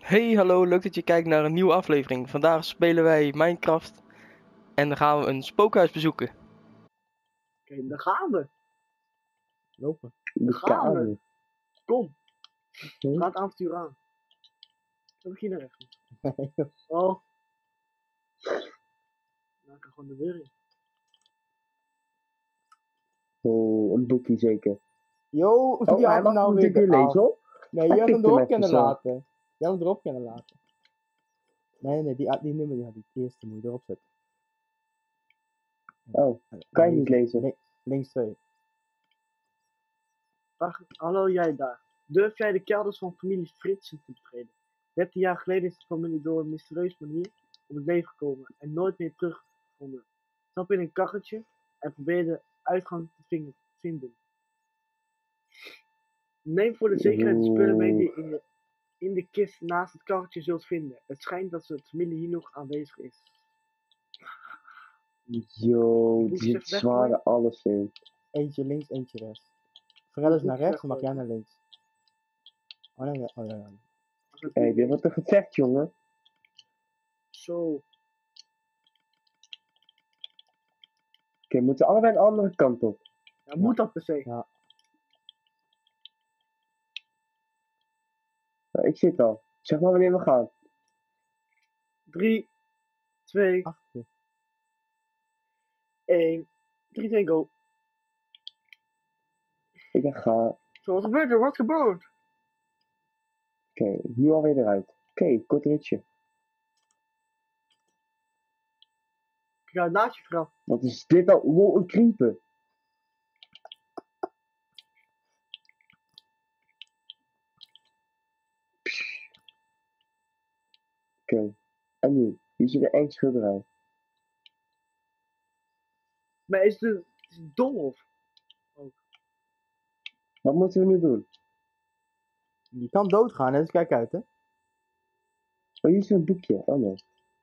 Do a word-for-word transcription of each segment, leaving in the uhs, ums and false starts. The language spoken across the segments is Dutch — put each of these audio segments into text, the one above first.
Hey, hallo, leuk dat je kijkt naar een nieuwe aflevering. Vandaag spelen wij Minecraft en dan gaan we een spookhuis bezoeken. Oké, daar gaan we. Lopen. Daar gaan we. Kom. We gaan het avontuur aan. Dan begin naar rechts. Oh. Nou, ik ga gewoon de deur in. Oh, een boekje zeker. Yo, Oh, je hij had mag nou natuurlijk weer weer af. lezen, hoor. Nee, Hij je had hem pikt hem erop even kunnen zo. laten. Je had hem erop kunnen laten. Nee, nee, die, die nummer, die, had die eerste moet je erop zetten. Oh, En- en kan je niet deze, lezen? link- links twee. Dag, hallo jij daar. Durf jij de kelders van familie Fritsen te betreden? dertien jaar geleden is de familie door een mysterieuze manier om het leven gekomen en nooit meer teruggevonden. Stap in een kacheltje en probeer de uitgang te vingen- vinden. Neem voor de zekerheid de spullen mee die je in de, in de kist naast het kacheltje zult vinden. Het schijnt dat de familie hier nog aanwezig is. Yo, Moet je die even zware alles in. Eentje links, eentje rechts. Fred is naar Moet je rechts, dan mag jij weggooien. naar links. Oh nee, nee, oh ja, ja. Hé, hey, dit wordt een gevecht, jongen. Zo. Oké, we moeten allebei de andere kant op. Ja, moet dat per se? Ja. Nou, ik zit al. Zeg maar wanneer we gaan. drie, twee, Achter. één. drie, twee, go. Ik ga. Zo, wat gebeurt er? Wat gebeurt? Oké, nu alweer eruit. Oké, kort ritje. Ik ga naast je vrouw. Wat is dit nou? Wow, een creeper. Oké, en nu? Hier zit een eng schilderij. Maar is het, is het dom of? Wat moeten we nu doen? Je kan doodgaan, hè, dus kijk uit, hè. Oh, hier zit een boekje. Oh nee.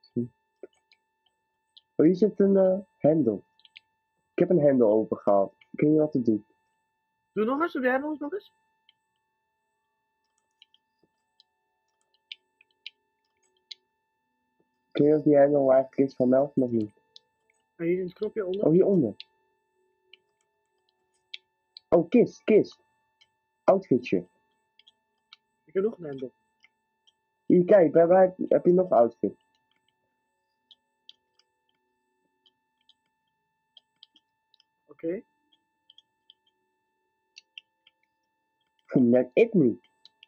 Oh, hier zit een uh, hendel. Ik heb een hendel opengehaald. Ik weet niet wat te doen. Doe nog eens, doe de hendels nog eens. Kun je of die hendel eigenlijk is van mij of nog niet? En hier is het knopje onder. Oh, hieronder. Oh, kist, kist. Outfitje. Ik heb nog een hendel. Hier, kijk, bij mij heb je nog een outfit. Oké. Okay. Net ik niet.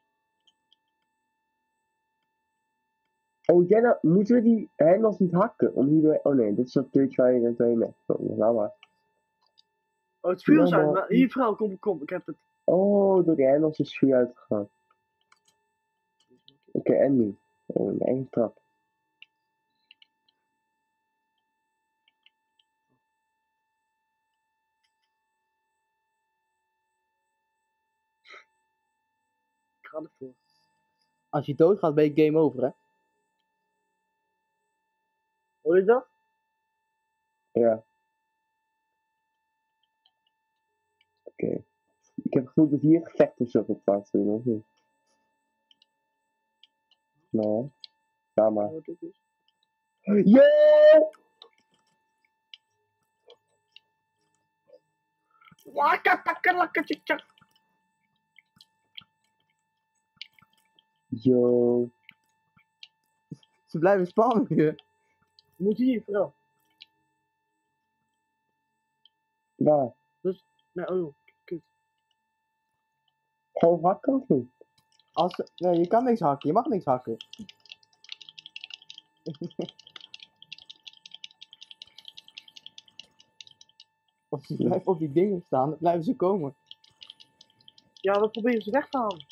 Oh, Jenna, moeten we die hendels niet hakken? Om hierdoor... Oh nee, dit is dat deurtje waar je er twee mee. Oh, nou maar. Oh, het vuur is Ja, uit. maar- Maar hier vrouw, kom, kom. Ik heb het. Oh, door die hendels is vuur uitgegaan. Oké, en nu? Oh, een enge trap. Ik ga ervoor. Als je doodgaat, ben je game over, hè. Hoor je dat? Ja. Oké. Ik heb het gevoel dat hier gevecht of zo gaat plaatsvinden, of niet? Nou, ga maar. Wat dit is. Yeah! Wakka takka lakka tjitja. Yo. Ze blijven spannen hier. Moet hier, vrouw. Waar? Nee, oh. Kut. Gewoon hakken of niet? Als ze, nee, je kan niks hakken, je mag niks hakken. Als ze blijven op die dingen staan, dan blijven ze komen. Ja, we proberen ze weg te halen.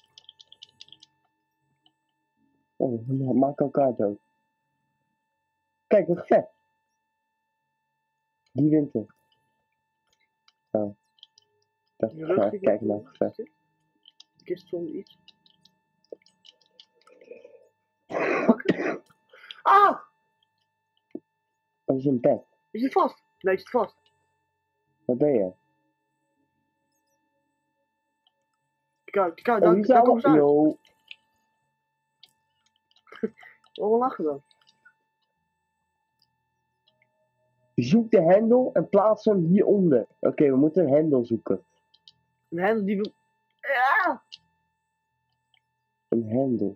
Oh, nou, maak elkaar dood. Kijk, een gevecht. Die wint er. Oh. Ik dacht, Je ik rug ga die even kijken naar het gevecht. De kist zonder iets. Pakken. Ah! Dat is een bed. Is hij vast? Nee, is het vast? Wat ben je? Kijk, kijk, Oh, daar, hier daar zijn komen ze uit. Yo. Waarom lachen dan? Zoek de hendel en plaats hem hieronder. Oké, we moeten een hendel zoeken. Een hendel die we... Ja! Een hendel.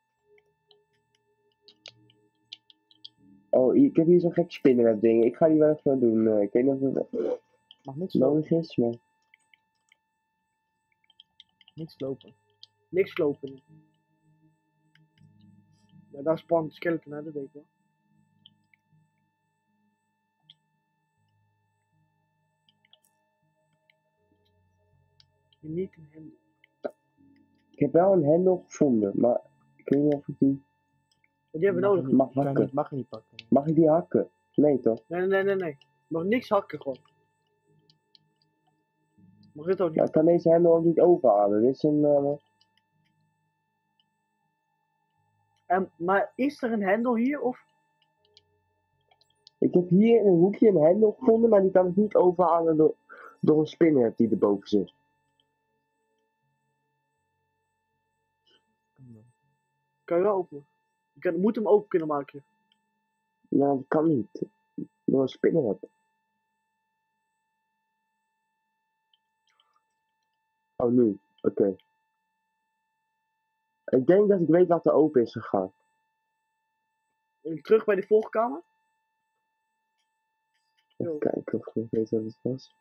Oh, ik heb hier zo'n gek spinnenweb ding. Ik ga die wel even doen. Uh, ik weet niet of het Mag niks lopen. nodig is, maar... Niks lopen. Niks lopen. Ja, daar spant de skeleton, hè, dat weet ik wel. Je niet een hendel. Ik heb wel een hendel gevonden, maar ik weet niet of ik die Ja, die hebben we Mag nodig. je niet- mag kan je hakken. niet, mag je niet pakken. Mag ik die hakken? Nee toch? Nee, nee, nee, nee. Je mag niks hakken gewoon. Mag dit ook niet? Ja, ik kan deze hendel ook niet overhalen. Dit is een... Uh... En, maar is er een hendel hier of? Ik heb hier in een hoekje een hendel gevonden, maar die kan ik niet overhalen door, door een spinnenweb die erboven zit. Kan je wel openen? Je kan, moet hem open kunnen maken. Nou, dat kan niet. Door een spinnenweb. Oh, nu. Oké. Ik denk dat ik weet wat er open is gegaan. En terug bij de volgkamer. Even Jo. kijken of ik nog weet wat het was.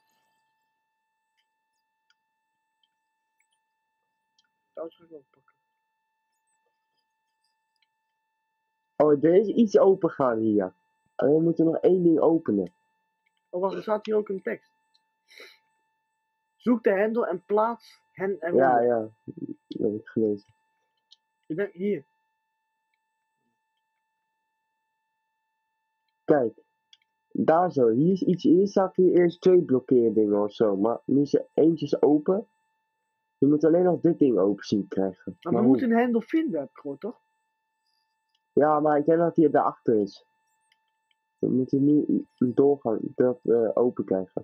Dat ga ik wel pakken. Oh, er is iets open gegaan hier. Alleen we moeten nog één ding openen. Oh wacht, er staat hier ook een tekst. Zoek de hendel en plaats hen eronder. Ja, ja. Dat heb ik gelezen. Ik denk hier. Kijk. Daar zo. Hier is iets. Hier staat hier eerst twee blokkeerdingen of zo. Maar nu is er eentje is open. Je moet alleen nog dit ding open zien krijgen. Maar Maar we hoe? moeten een hendel vinden, heb ik gehoord, toch? Ja, maar ik denk dat hij daarachter is. We moeten nu een doorgang dat uh, open krijgen.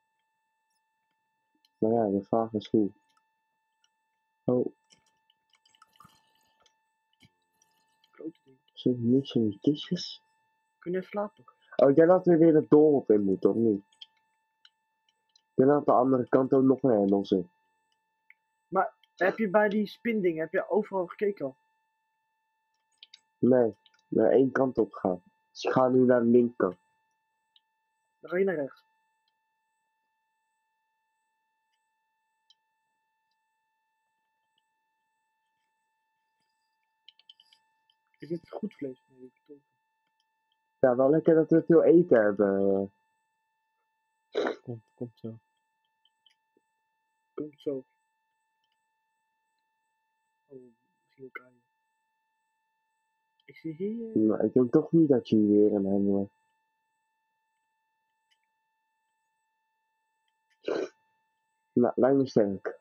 Maar ja, de vraag is hoe. Oh, Grote ding. zijn er niks van die kistjes? Kun je even slapen? Oh, ik denk dat we weer het doolhof in moeten, of niet? Ik denk dat aan de andere kant ook nog een hendel zit. Heb je bij die spinding, heb je overal gekeken al? Nee, naar één kant op gaan. Dus ik ga nu naar de linkerkant. Dan ga je naar rechts. Is dit goed vlees? Nee, ik bedoel- Ja, wel lekker dat we veel eten hebben. Komt, komt zo. Komt zo. Oh, misschien ook aan je. Ik zie hier... eh, Maar ik denk toch niet dat je hier weer een hendel hebt. Nou, lijkt me sterk.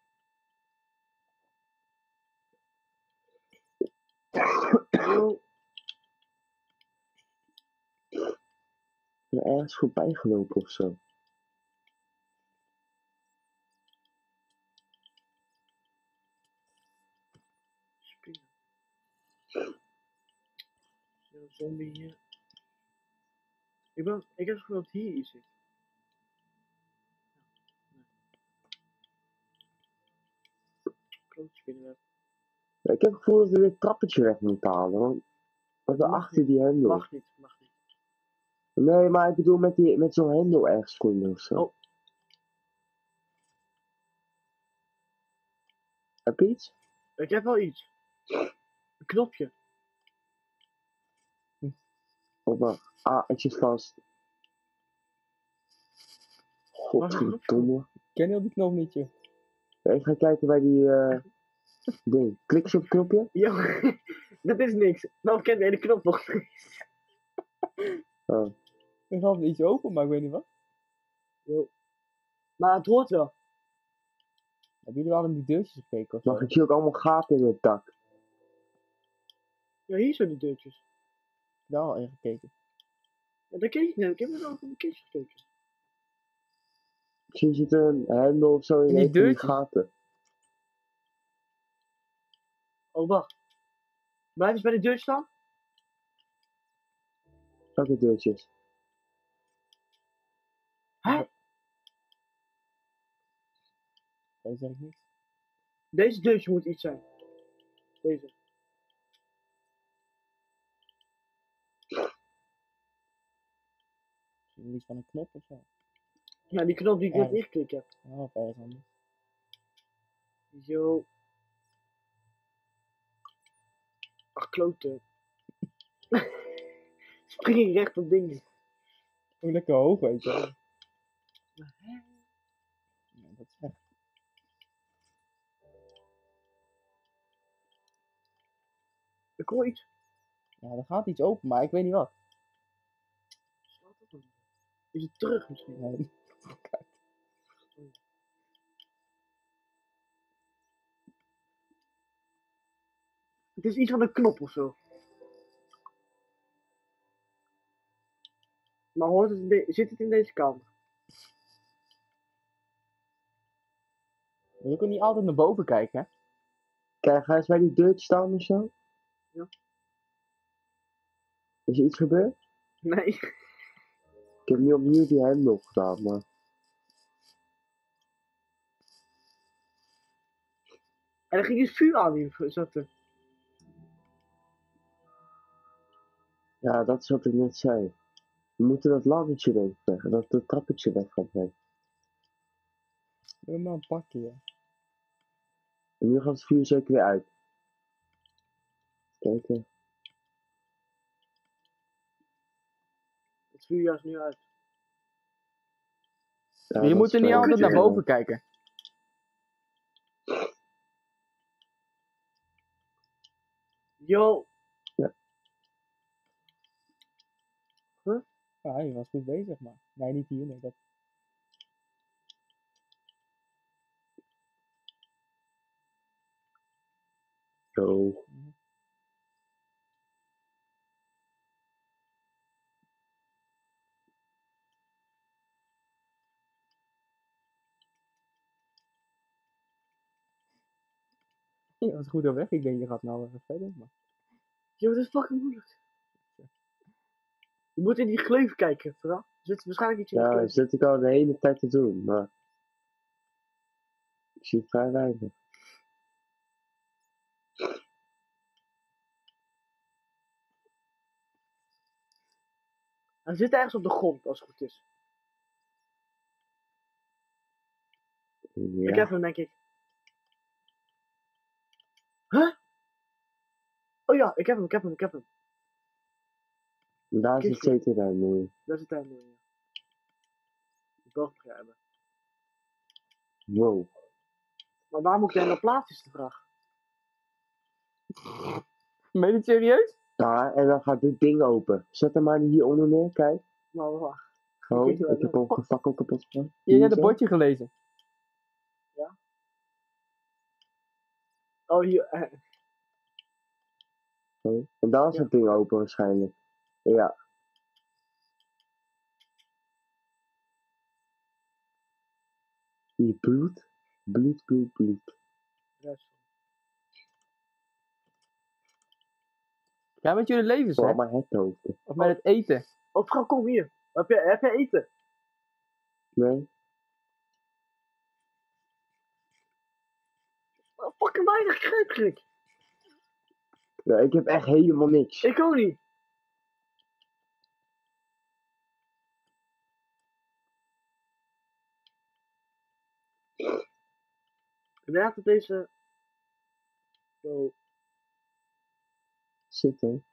Yo, Ik ben ergens voorbij gelopen of zo. spinnen. Is er een zombie hier? Ik, ben, ik heb het gevoel dat hier iets zit. Klote spinnenweb. Ja, ik heb het gevoel dat we dit trappetje weg moeten halen. Want want we Mag achter niet. die hendel. Mag niet, mag niet. Nee, maar ik bedoel met, die, met zo'n hendel ergens vinden of zo. Oh. Heb je iets? Ik heb wel iets. Een knopje. Of wacht. Ah, het zit vast. Godverdomme. Ken je al die knop niet, joh? Ja, ik ga kijken bij die eh ding. Klik je op het knopje? Yo, dat is niks. Nou, ik ken de hele knop nog niet. Oh. Er gaat iets open, maar ik weet niet wat. Yo. Maar het hoort wel. Hebben jullie wel in die deurtjes gekeken of zo? Mag ik zie ook allemaal gaten in het dak. Ja, hier zijn die deurtjes. Daar al in gekeken. Ja, daar keek ik net. Ik heb net al van de kistje gekeken. Misschien zit er een hendel of zo in, In die een van die deurtjes? gaten. Oh, wacht. Blijf eens bij de deur staan. Welke deurtjes? Hè? Daar zeg ik niks. Deze deurtje moet iets zijn. Deze. Misschien iets van een knop of zo. Ja, die knop die ik net Ja. ingeklikt heb. Oh, of ergens anders. Zo. Ach, klote. Spring recht op dingen. Oh, lekker hoog, weet je wel. Ja, dat is echt. Ik hoor iets. Ja, er gaat iets open, maar ik weet niet wat. Slaat dat dan? Is het terug misschien? Nee. Het is iets van een knop of zo. Maar hoort het in de- zit het in deze kamer? Je kunt niet altijd naar boven kijken, hè? Kijk, ga eens bij die deurtje staan of zo. Ja. Is er iets gebeurd? Nee. Ik heb nu opnieuw die hendel gedaan, maar... En er ging eens vuur aan die zetten. Ja, dat is wat ik net zei. We moeten dat laddertje denk ik weg, dat, dat trappetje weg gaan brengen. Doe maar een pakje, ja. En nu gaat het vuur zeker weer uit. Kijken. Het vuur juist nu uit. Ja, je dat moet is er niet wel- altijd naar ja. boven kijken. Yo. Ja, je was goed bezig, maar. Nee, niet hier, nee. Dat... Zo. Je was goed op weg. Ik denk, je gaat nou even verder, maar. Yo, dat is fucking moeilijk. Je moet in die gleuf kijken, vooral. Er zit waarschijnlijk iets in de Ja, gleuf. dat zit ik al de hele tijd te doen, maar... Ik zie vrij weinig. Hij zit ergens op de grond, als het goed is. Ja. Ik heb hem, denk ik. Huh? Oh ja, ik heb hem, ik heb hem, ik heb hem. Daar zit Kistje. zeker bij mooi. Daar zit hij hem. Ja. Ik wil hem hebben. Wow. Maar waar moet jij nou plaatsen, is de vraag. Meen je het serieus? Daar, en dan gaat dit ding open. Zet hem maar hier onder neer, kijk. Maar wacht. Oh, weet je wel, ik heb hem gefakkel kapot gemaakt. Je hebt Hier het zo. bordje gelezen. Oh, hier. eh, Oh. En daar is Ja. het ding open waarschijnlijk. Ja. Hier bloed. Bloed, bloed, bloed. rest. Ja, met jullie levens, Voor hè? allemaal hekhoofden. Of met het eten. Oh, vrouw, kom hier. Heb je, heb je eten? Nee? Oh, fucking weinig greepgek. Ja, ik heb echt helemaal niks. Ik ook niet. Ik denk dat deze... Zo. Zit hoor.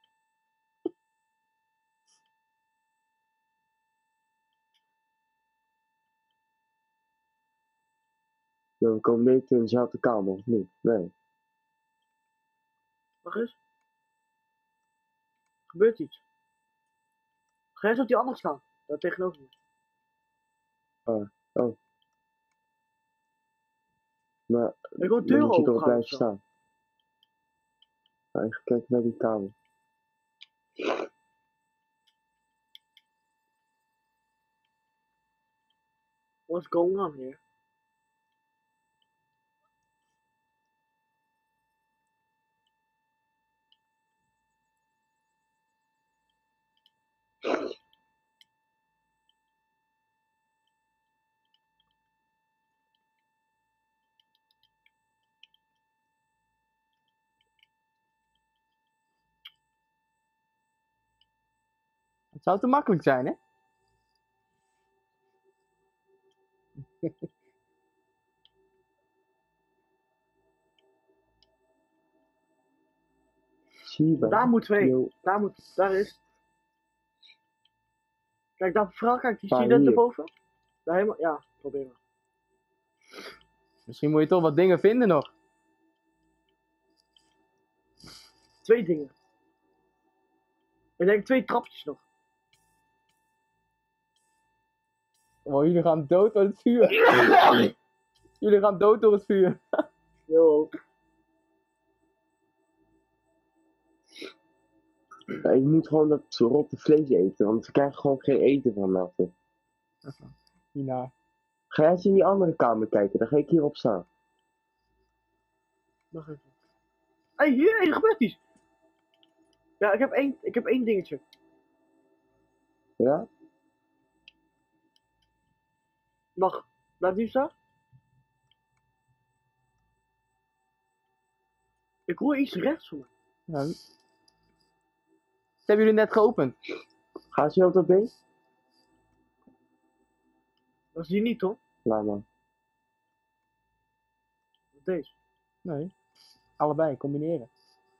Ja, we komen niet in dezelfde kamer, of niet? Nee. Wacht eens. Gebeurt iets. Ga eens op die andere staan. Daar tegenover me. Maar Ik hoor dan deur moet je open erop gaan of blijven zo. staan. Maar even kijken naar die kamer. What's going on here? Het zou te makkelijk zijn, hè? Zie je wel. Daar moeten we heen. Yo, Daar moet, daar is. Kijk, daar vooral, kijk, die Waar, zie je dat hier? erboven? Daar helemaal, ja, probeer maar. Misschien moet je toch wat dingen vinden nog. Twee dingen. Ik denk twee trapjes nog. Oh, jullie gaan dood door het vuur. Jullie gaan dood door het vuur. Yo. Ja, je moet gewoon dat rotte vlees eten, want we krijgen gewoon geen eten van laten. Hierna. Ga jij eens in die andere kamer kijken, dan ga ik hierop staan. Nog even. Hé, hey, hier, er gebeurt iets. Ja, ik heb één, ik heb één dingetje. Ja? Wacht, blijf nu staan. Ik hoor iets rechts van me. Ja. Dat hebben jullie net geopend. Ga eens heel op dat ding? Dat is die niet, toch? Laat maar. Dat is deze. Nee. Allebei, combineren.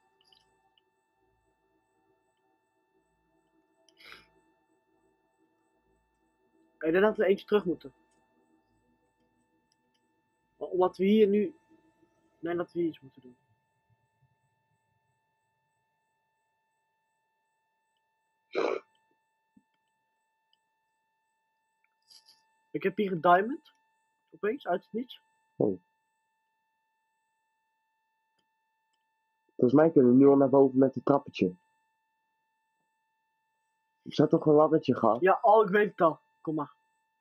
Ik denk dat we eentje terug moeten. Omdat we hier nu... Nee, dat we hier iets moeten doen. Ik heb hier een diamond. Opeens, uit het niets. Volgens mij kunnen we nu al naar boven met het trappetje. Ik zat toch een laddertje gehad? Ja, oh, ik weet het al. Kom maar.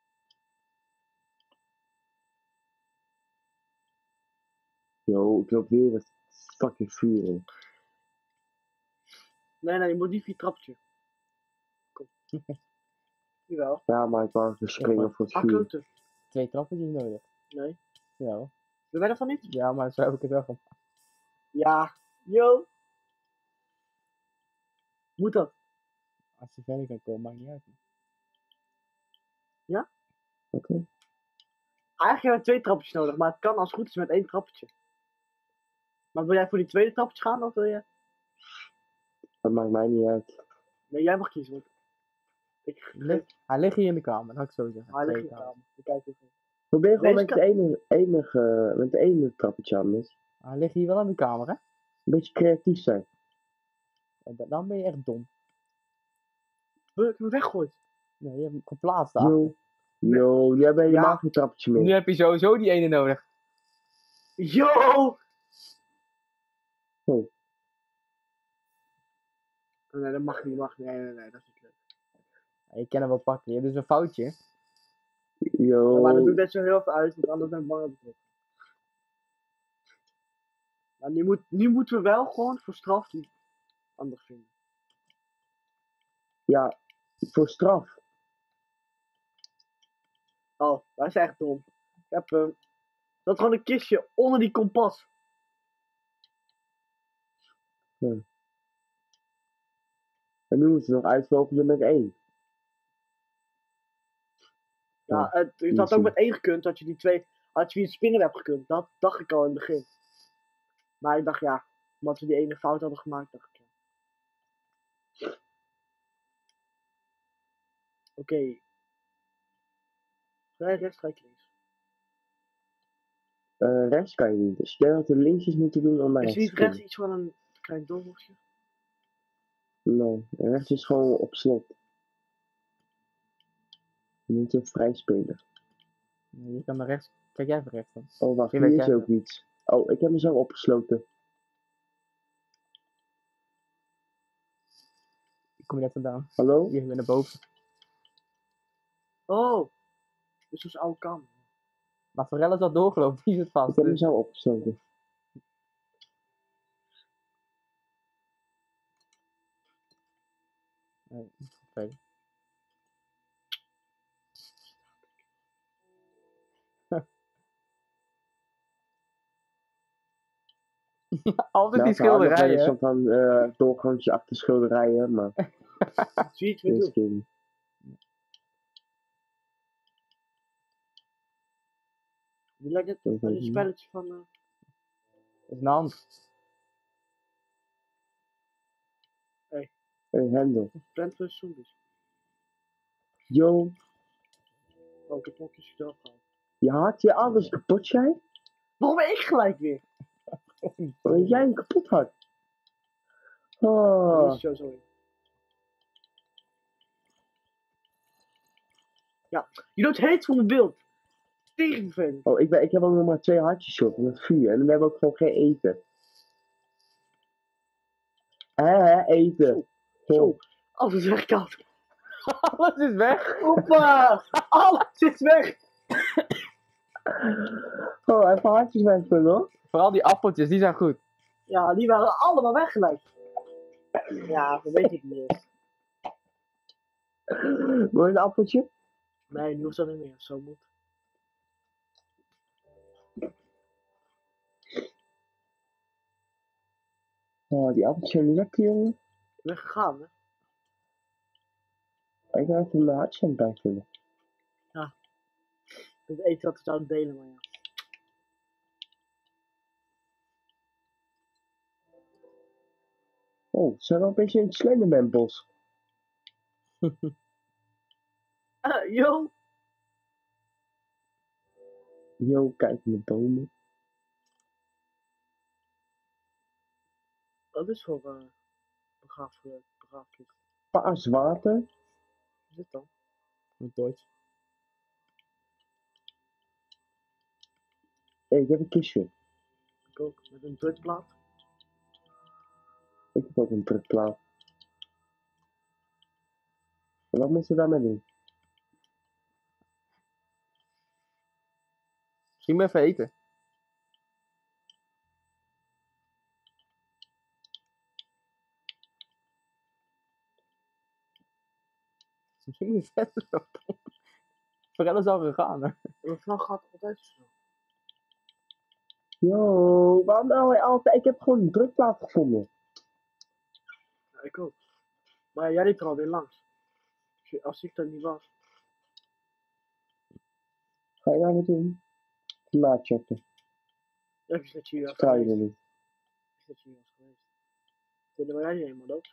Yo, ik loop weer het fucking vuur in. Nee, nee, je moet niet via het trapje. Kom. Jawel. Ja, maar ik wou even springen voor het Ah, vuur. kloten. Twee trappetjes nodig. Nee. Ja. Wil jij dat van niet? Ja, maar zo heb ik het wel van. Ja. Yo. Moet dat? Als ze verder kan komen, maakt niet uit. Oké. Eigenlijk hebben we twee trapjes nodig, maar het kan als het goed is met één trappetje. Maar wil jij voor die tweede trapje gaan of wil je... Dat maakt mij niet uit. Nee, jij mag kiezen. Want... Ik Ligt- Hij ligt hier in de kamer, dat had ik zo zeggen. Hij ligt Twee in de kamers. kamer. We kijken even. Probeer gewoon Deze met het enige, enige, met het ene trappetje anders. Hij ligt hier wel in de kamer, hè? Een beetje creatief zijn. En da- dan ben je echt dom. Huh, ik heb hem weggegooid. Nee, je hebt hem geplaatst daar. Yo, yo, nu hebben we helemaal Ja. geen trappetje meer. Nu heb je sowieso die ene nodig. Yo! Oh. Nee, dat mag niet, mag niet. Nee, nee, nee, dat is niet leuk. Ja, je kan hem wel pakken, je hebt dus een foutje. Yo. Ja, maar dat doet net zo heel veel uit, want anders ben ik bang dat het wordt. Maar nu, moet, nu moeten we wel gewoon voor straf die anders vinden. Ja, voor straf. Oh, dat is echt dom. Ik heb hem. Er zat gewoon een kistje onder die kompas. En nu moeten we nog uitvogelen met één. Ja, Ja, het, het had ook met één gekund, dat je die twee, had je via het spinnenweb gekund. Dat dacht ik al in het begin. Maar ik dacht ja, omdat we die ene fout hadden gemaakt, dacht ik ja. Oké. Okay. Ga je rechts, ga ik links. Uh, rechts kan je niet. Dus ik denk dat we linksjes moeten doen om naar Is rechts niet te rechts gaan. iets van een klein doorhoekje? Nee, rechts is gewoon op slot. We moeten vrij spelen. Nee, je kan naar rechts. Kijk jij even rechts dan. Oh wacht, Misschien hier weet is jij ook iets. Oh, ik heb mezelf opgesloten. Kom je net vandaan? Hallo? Hier weer naar boven. Oh, dus dat is oude kamer. Maar Forel is al doorgelopen, die zit Ik vast. heb Dus... mezelf opgesloten. Nee, oké. Altijd die Nou, we hadden nog wel schilderijen. een hè? soort van uh, doorgangje achter schilderijen, maar Zie je iets meer Deze doen? keer niet. Die lijkt net Dat aan weet een ik niet. spelletje van uh, Dat is een hand. Hey, Hendel. Plant vs Zombies. Yo, Oh, ik heb nog een spel gehaald. je had je alles kapot, jij? Waarom ben ik gelijk weer? Omdat jij hem kapot had. Oh. Oh, Is zo zo in. Ja, je doet heet van mijn beeld. Tegen vervelend. oh ik, ben, ik heb ook nog maar twee hartjes op met vuur. En we hebben ook gewoon geen eten. Hé, eten. Zo, alles is weg, koud. Alles is weg. Hoppa! Alles is weg! Oh, even hartjes wegdoen hoor. Vooral die appeltjes, die zijn goed. Ja, die waren allemaal weg gelijk. Ja, dat weet ik niet eens. Wil je een appeltje? Nee, nu hoeft dat niet meer. Zo moet. Oh, die appeltjes zijn lekker, jongen. Ik ben gegaan, hè. Ik ga even mijn hartje aan het bijvullen. Het eten wat we zouden delen, maar ja. Oh, zijn we een beetje in het Slenderman-bos? Ah, yo! Yo, kijk in de bomen. Wat is voor uh, begraaf, uh, begraafkist? Paars water. Wat is dit dan? Goed Duits. Hé, hey, ik heb een kistje. Ik ook. Met een drukplaat. Ik heb ook een drukplaat. Wat moeten we daarmee doen? Misschien maar even eten. Misschien moet je verder lopen. Forel is al gegaan, hè. Mijn vrouw gaat altijd zo. Yo, waarom nou altijd? Ik heb gewoon een drukplaat gevonden. Ja, ik ook. Maar jij liep er alweer langs. Als, je, als ik er niet was. Ga je nou wat doen? Klimaat checken. Dan is dat je hier was Vertrouw je geweest. er niet. Is dat je hier was geweest. Kunnen wij niet helemaal dood?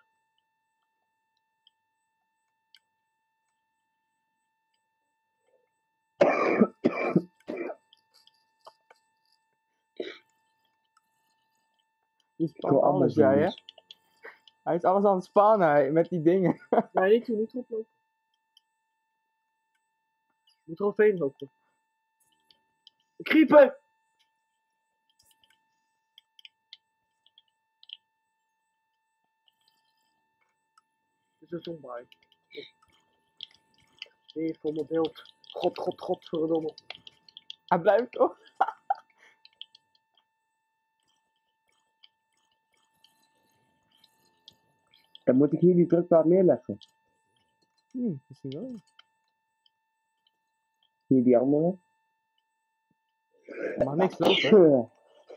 Je Ik spant wil alles, anders jij, hè. doen. Hij is alles aan het spannen, hij, met die dingen. Nee, niet doen, niet oplopen. Je moet er overheen lopen. Creeper! Dit is een zombaai. Hier voor mijn beeld. God, god, god, verdomme. Hij blijft toch? Dan moet ik hier die drukplaat neerleggen. Hm, misschien wel. Hier die andere. Er mag niks lopen.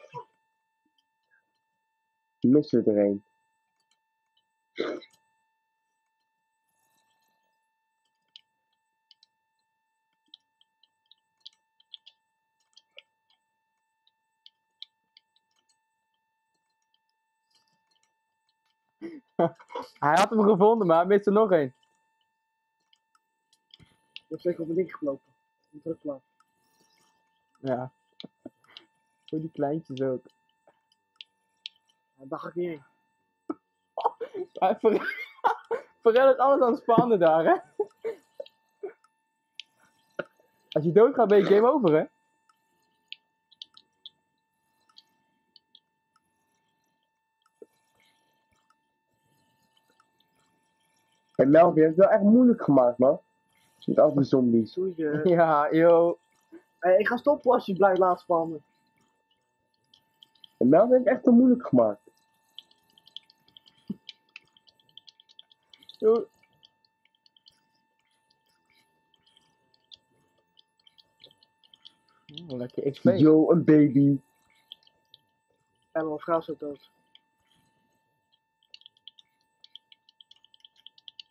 Missen we er een. Hij had hem gevonden, maar hij mist er nog één. Ik heb zeker op mijn ding gelopen. Een drukplaat. Ja. Voor die kleintjes ook. Ja, daar ga ik niet heen. Hij Forel Forel is alles aan het spannen daar, hè. Als je doodgaat ben je game over, hè. En Melvin heeft het wel echt moeilijk gemaakt, man. Met al die zombies. Doe je. Ja, yo. Hey, ik ga stoppen als je blijft laten spannen. En Melvin heeft het echt te moeilijk gemaakt. yo. Oh, lekker X P. Yo, een baby. En mijn vrouw is ook dood.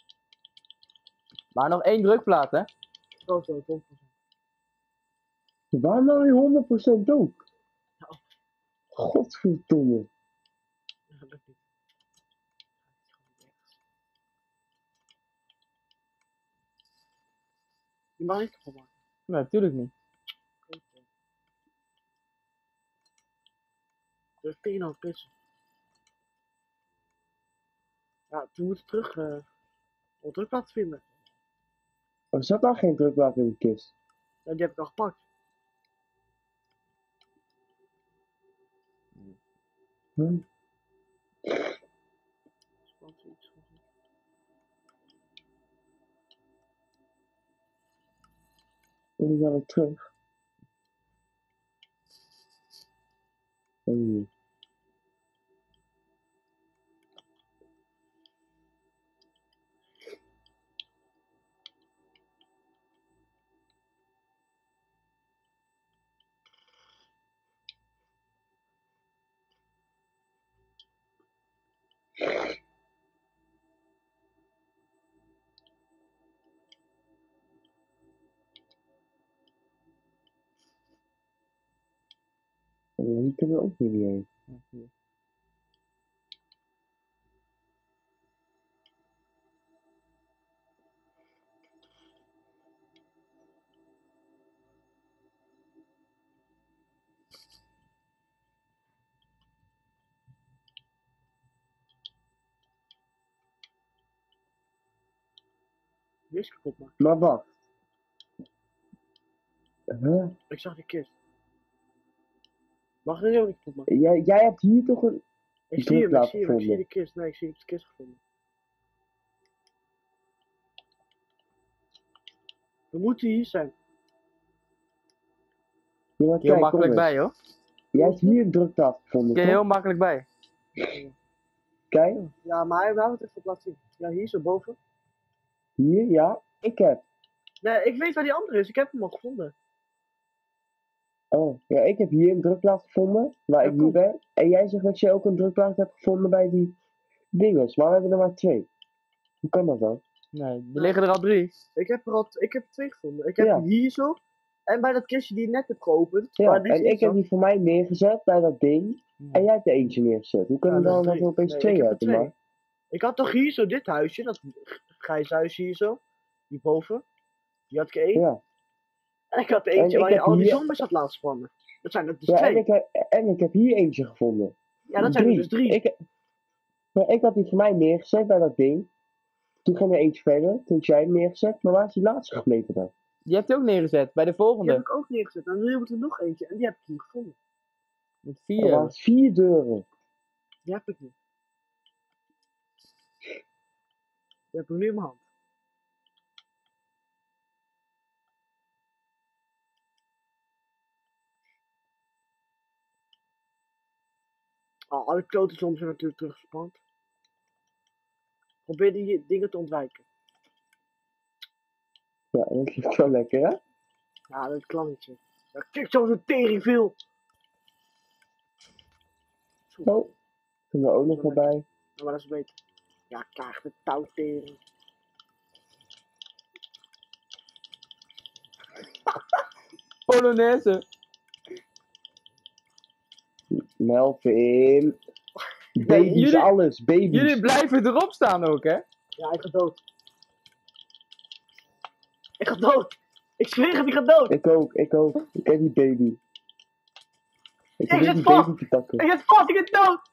Maar nog één drukplaat, hè? Zo, zo, honderd procent. Waarom nou weer honderd procent ook? Nou. Godverdomme. Ja, dat lukt niet. Je mag niet kapot maken. Nee, natuurlijk niet. Er is tegen aan het pissen. Ja, we moeten terug uh, een drukplaat vinden. Er zat al geen drukplaat in de kist. Ja, die heb ik al gepakt. Hm? Spannend iets. En dan gaan we terug. En en hier kunnen we ook weer niet heen. Ja, hier. Die is kapot maken. Maar wat? Huh? Ik zag die kist. Mag je die ook niet kapot maken? Jij, jij hebt hier toch een... Ik zie hem, ik drukplaat zie hem, ik zie gevonden. de kist. Nee, ik zie de kist gevonden. We moeten hier zijn. Ja, maar Heel kijk, makkelijk kom eens. bij, hoor. Jij hebt hier een drukplaat gevonden, Kun je toch? heel makkelijk bij. Kijk, Ja, maar hij wou het even laten zien. Ja, hier zo boven. hier, ja. Ik heb. Nee, ik weet waar die andere is. Ik heb hem al gevonden. Oh, ja, ik heb hier een drukplaat gevonden, waar Ja, ik nu kom. ben. En jij zegt dat je ook een drukplaat hebt gevonden bij die dinges. Maar we hebben er maar twee. Hoe kan dat dan? Nee, er liggen er al drie. Ik heb er al ik heb er twee gevonden. Ik heb Ja. hem hier zo. En bij dat kistje die je net hebt geopend. Ja, waar die en ik kist heb zat. die voor mij neergezet bij dat ding. En jij hebt er eentje neergezet. Hoe kan Ja, het dat dan is dat er drie. opeens Nee, twee ik heb er uit de twee. markt? Ik had toch hier zo dit huisje, dat grijze huisje hier zo. Hierboven. Die had ik er één. Ja. En ik had er En eentje ik waar je heb al die hier- zombies had laten spannen. Dat zijn er dus Ja, en twee. ik, heb, en ik heb hier eentje gevonden. Ja, dat zijn er dus drie. Ik, maar ik had die voor mij neergezet bij dat ding. Toen ging er eentje verder. Toen had jij hem neergezet. Maar waar is die laatste gebleven dan? Die hebt je ook neergezet, bij de Die volgende. heb ik ook neergezet. En nu moet er nog eentje. En die heb ik hier gevonden. Moet Er vier. waren vier deuren. Die heb ik niet. Die heb ik nu in mijn hand. Oh, alle klote zombies zijn natuurlijk teruggespand. Probeer die dingen te ontwijken. Ja, dat is wel lekker, hè? Ja, dat kan niet zo. Ja, kijk zo zo'n tering veel. Zo, Oh, kunnen we ook nog wel bij. nou, maar dat is beter. Ja, krijg de touwtering. Polonaise. Melvin. Baby's, jullie- alles. Baby's. Jullie blijven erop staan ook, hè? Ja, ik ga dood. Ik ga dood. Ik zweer het, ik ga dood. Ik ook, ik ook. Ik heb die baby. Ik heb zit die vast. baby te pakken. Ik zit vast, ik ga dood.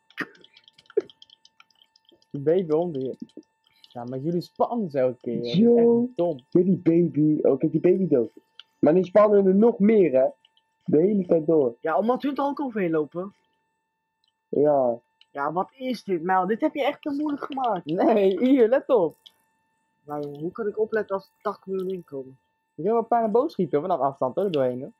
Die baby onder je. Ja, maar jullie spannen ze elke keer. joh. Dat is Yo. echt dom. Met die baby. Oh, ik heb die baby dood. Maar die spannen er nog meer, hè? De hele tijd door. Ja, omdat hun er ook overheen lopen. Ja. Ja, wat is dit, Mel? Dit heb je echt te moeilijk gemaakt. Nee, hier, let op. Nou, jongen, hoe kan ik opletten als er tachtig miljoen inkomen? Je kunt wel een paar een boos schieten vanaf afstand hoor, er doorheen. Hoor.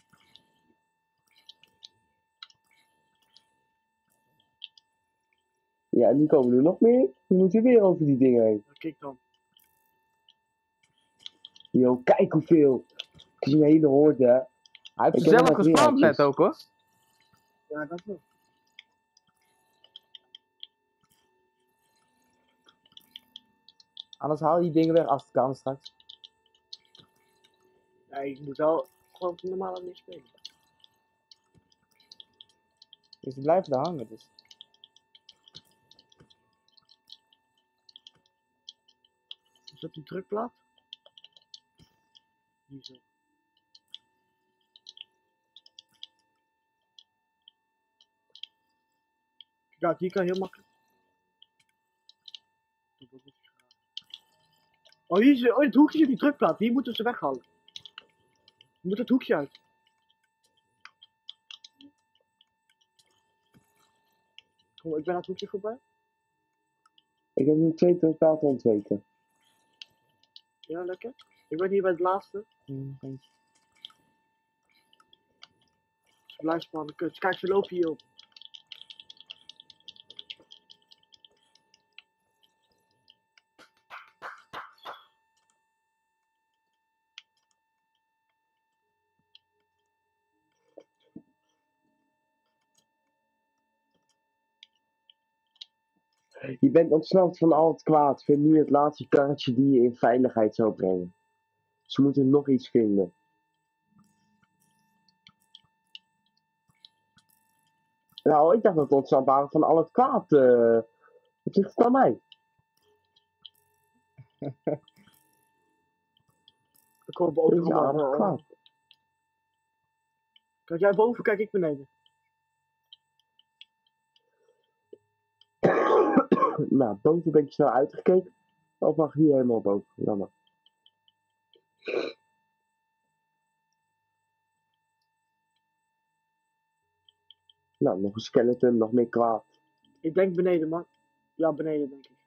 Ja, en die komen er nog meer. Die moeten weer over die dingen heen. Ja, kijk dan. Yo, kijk hoeveel. Het is een hele hoorde, hè? Hij heeft Ik ze heb zelf nog wat gespamd weerhaartjes. net ook hoor. Ja, dat wel. Anders haal je die dingen weg als het kan straks. Nee, ik moet wel gewoon normaal niet spelen. Dus die blijven daar hangen. Dus. Is dat die drukplaat? Hier zo. Kijk, hier kan je heel makkelijk. Oh, hier is, oh, het hoekje zit die drukplaat. Hier moeten ze weghalen. Je moet het hoekje uit. Kom, ik ben aan het hoekje voorbij. Ik heb nu twee drukplaten ontweken. Ja, lekker. Ik ben hier bij het laatste. Hmm, eentje. Blijfspannen, kut. Kijk, ze lopen hier op. Je bent ontsnapt van al het kwaad. Vind nu het laatste karretje die je in veiligheid zou brengen. Ze moeten nog iets vinden. Nou, ik dacht dat we ontsnapt waren van al het kwaad. Uh, wat ligt het aan mij? Ik kom Dit boven. is aardig kwaad. Kijk jij boven, kijk ik beneden. Nou, boven ben ik snel uitgekeken. Of mag hier helemaal boven? Jammer. Nou, nog een skeleton, nog meer kwaad. Ik denk beneden, man. Ja, beneden denk ik.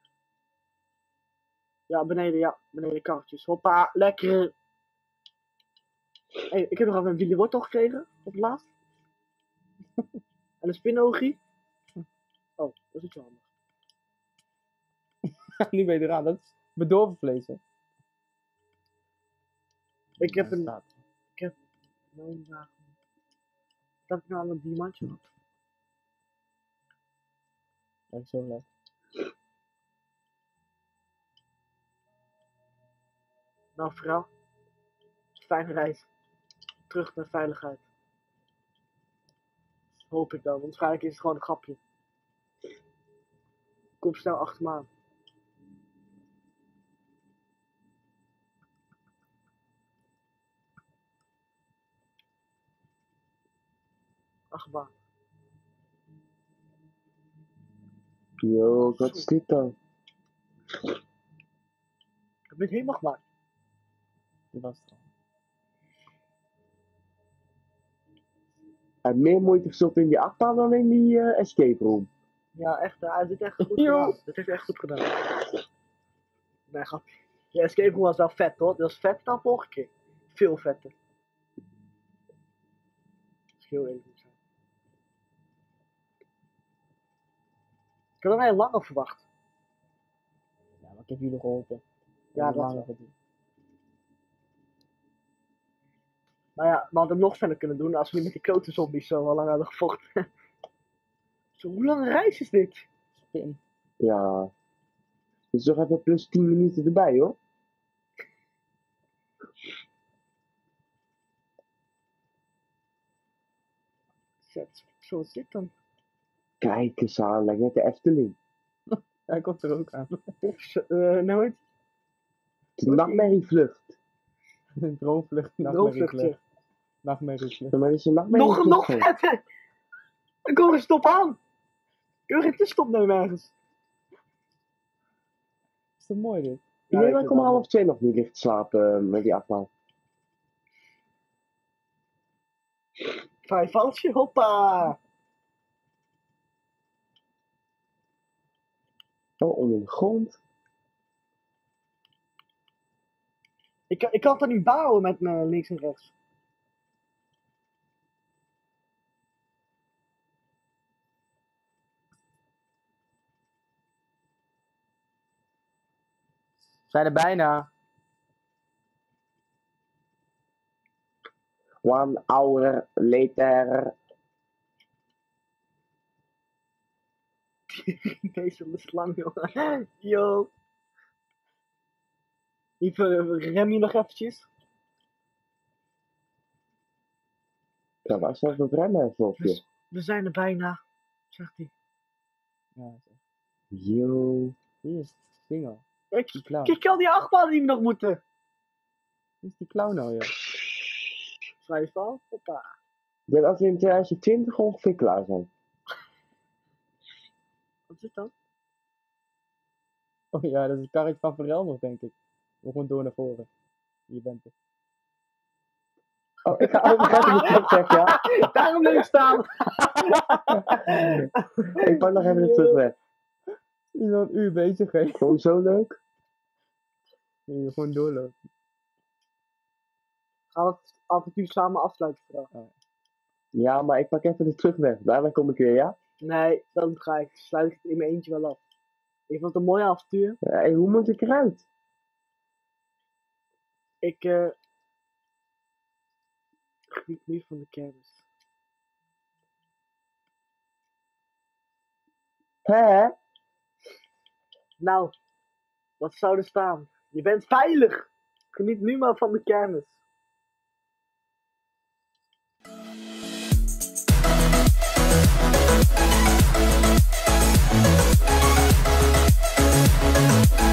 Ja, beneden, ja. Beneden karretjes. Hoppa, lekker. Hey, ik heb nog even een Willy Wortel gekregen. Op het laatst. En een spinogie. Oh, dat is niet zo handig. Nu ben je eraan. Dat is bedorven vlees, hè? Ik heb Ja, een... staat. Ik heb... Mijn wagen. Dat ik nou aan een diamantje had. Dat is zo leuk. Nou, vrouw. Fijne reis. Terug naar veiligheid. Hoop ik dan, want waarschijnlijk is het gewoon een grapje. Kom snel achter me aan. Achtbaan. Yo, wat is dit dan? Ik heb het helemaal gemaakt. Dit was het al. Hij heeft meer moeite gestopt in die achtbaan dan in die uh, escape room. Ja, echt, hij heeft dit echt goed Yo. gedaan. Dit heeft hij echt goed gedaan. Nee, grapje. De escape room was wel vet hoor. Dat was vet dan vorige keer. Veel vetter. Dat is heel eerlijk moet zijn. Ik had er heel lang op verwacht. Ja, maar ik heb jullie geholpen. Ja, dat dat is wel. wel. Nou ja, we hadden hem nog verder kunnen doen als we niet met die klote zombies zo al lang hadden gevochten. Zo, hoe lange reis is dit? Spin. Ja. Dus toch even plus tien minuten erbij hoor. Zet, zo is dit dan? Kijk eens aan, lijkt net de Efteling. Hij komt er ook aan. Uh, nou het? De nachtmerrievlucht. Droomvlucht, Droomvluchtje. nachtmerrievlucht. Nachtmerrievlucht. Ja, maar dit is een Nog, nachtmerrievlucht. nog gewoon. vetter! Ik hoor een stop aan! Ik hoor geen tussenstop nemen ergens. Is dat mooi dit? Ja, Nee, ik maar vind ik kom het wel half twee nog niet licht slapen uh, met die achtbaan. Vijf valsje, hoppa! Oh, onder de grond. Ik, ik kan het er niet bouwen met mijn links en rechts. Zijn er bijna. One hour later. Deze slang, jongen. Yo. Even, rem je nog eventjes? Ja, waar staat dat remmen even op je? We zijn er bijna, zegt hij. Ja, zeg. Yo. Hier is het ding al. Kijk, Die clown. kijk al die achtbaan die nog moeten. Hier is die clown al, joh. Schrijf al. Hoppa. Ik denk dat we in twintig twintig ongeveer klaar zijn. Wat is het dan? Oh ja, dat is het karretje van Verel nog, denk ik. We gewoon door naar voren. Je bent er. Oh, ik ga ook nog even de terugweg, ja. Daarom bleef ik staan. Ik pak nog even de terugweg. Je is al een uur bezig, hè. Vond je zo leuk? Je gewoon doorlopen. Gaan we het avontuur samen afsluiten vooral? Ja, maar ik pak even de terugweg. Daarna kom ik weer, ja? Nee, dan ga ik, sluit ik het in mijn eentje wel af. Ik vond het een mooi avontuur. Hey, hoe moet ik eruit? Ik eh geniet nu van de kermis. Hè? Nou, wat zou er staan? Je bent veilig! Geniet nu maar van de kermis. We'll be right back.